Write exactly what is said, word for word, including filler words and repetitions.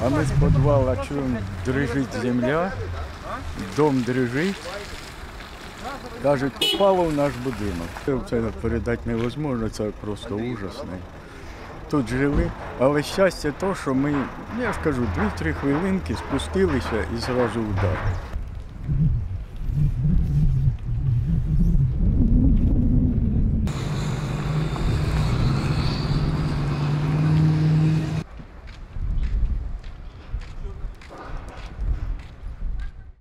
А ми з підвала чуємо, дрижить земля, дом дрижить. Кажуть, попало в наш будинок. Це передати невозможно, це просто ужасно. Тут жили, але щастя то, що ми, я ж кажу, дві-три хвилинки спустилися і зразу удар.